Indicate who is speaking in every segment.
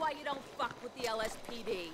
Speaker 1: why you don't fuck with the LSPD.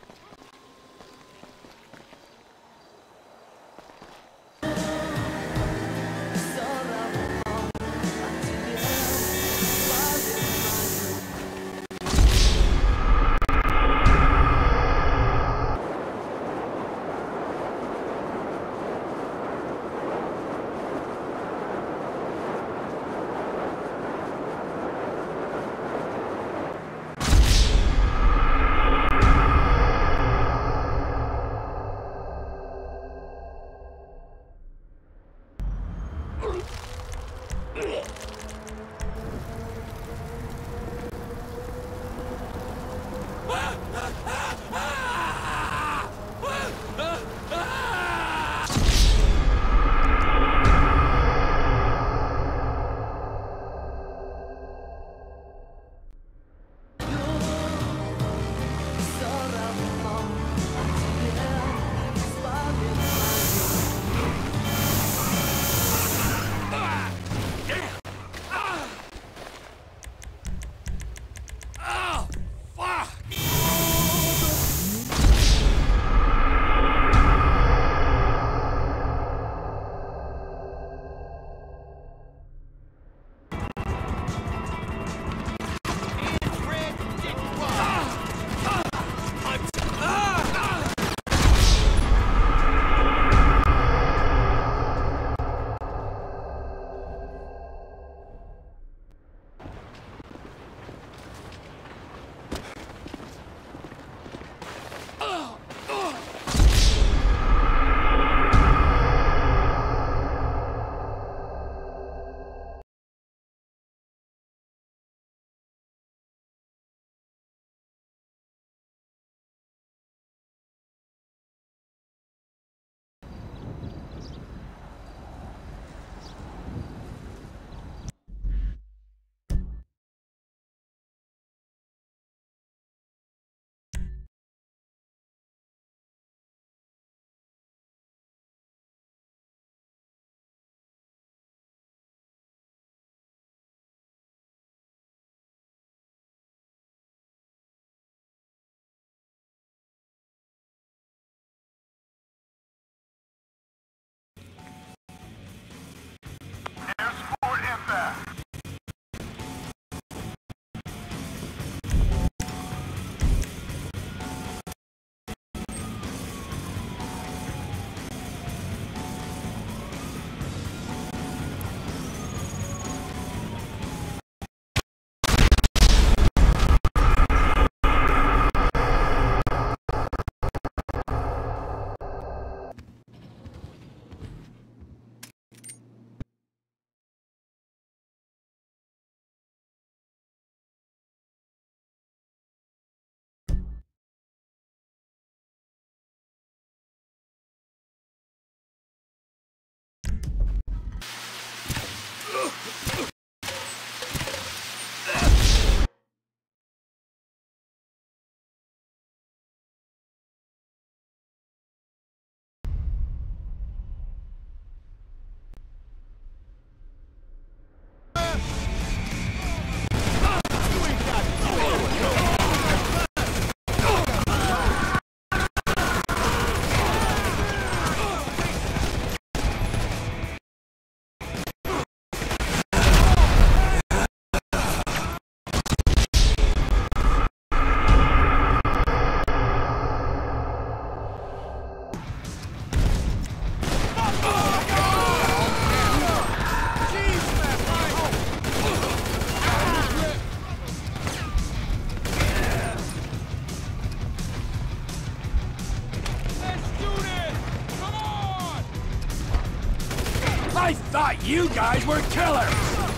Speaker 2: I thought you guys were killers!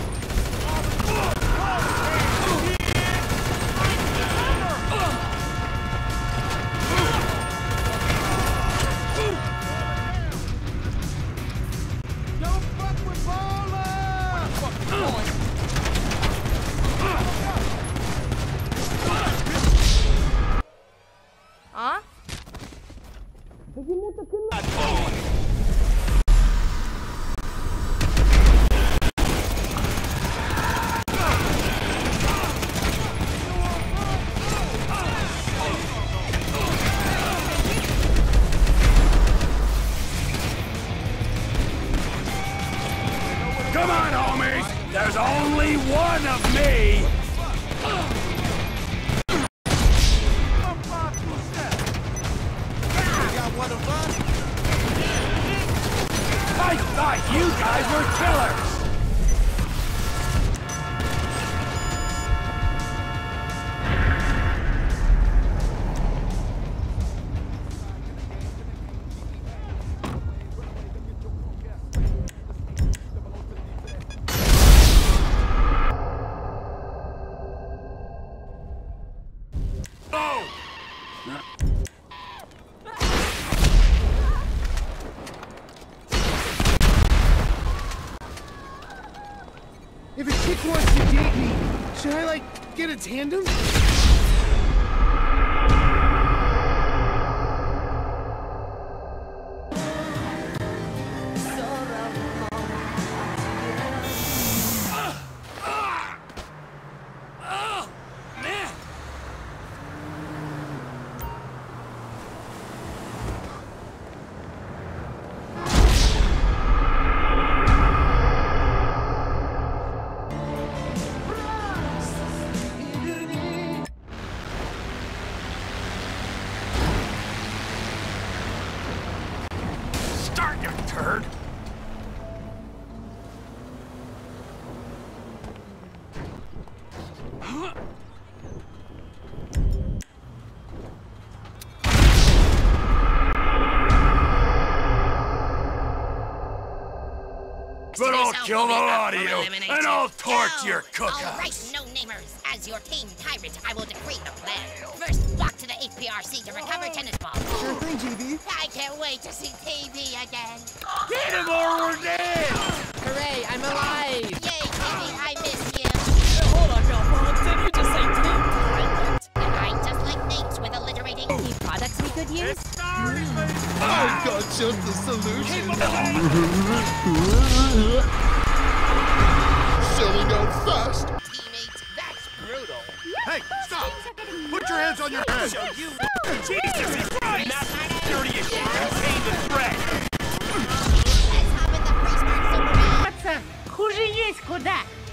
Speaker 3: Don't fuck with
Speaker 1: Huh?
Speaker 2: None of me! I thought you guys were killers!
Speaker 3: If a chick wants to date me, should I, like, get a tandem?
Speaker 2: Man! Start, you turd! But I'll kill the lot of you, and I'll torch your cookhouse!
Speaker 4: All right, no-namers. As your team tyrant, I will decree the plan. First, walk to the HPRC to recover tennis balls.
Speaker 3: Sure thing, JV.
Speaker 4: I can't wait to see TV again.
Speaker 2: Get him or we're dead!
Speaker 5: Hooray, I'm alive!
Speaker 4: Yay, TV, I miss you.
Speaker 5: Hold on, Galvon, did you just say team pilot?
Speaker 4: And I just like names with alliterating.
Speaker 5: Any products we could use?
Speaker 3: I've got just the solution. Selling out fast.
Speaker 4: Teammates, that's brutal.
Speaker 6: Hey, stop! Put your hands on your head!
Speaker 2: Jesus Christ! Not dirty as shit, contain the threat!
Speaker 4: Let's hop in the free smart Superman.
Speaker 7: Пацан, хуже есть куда.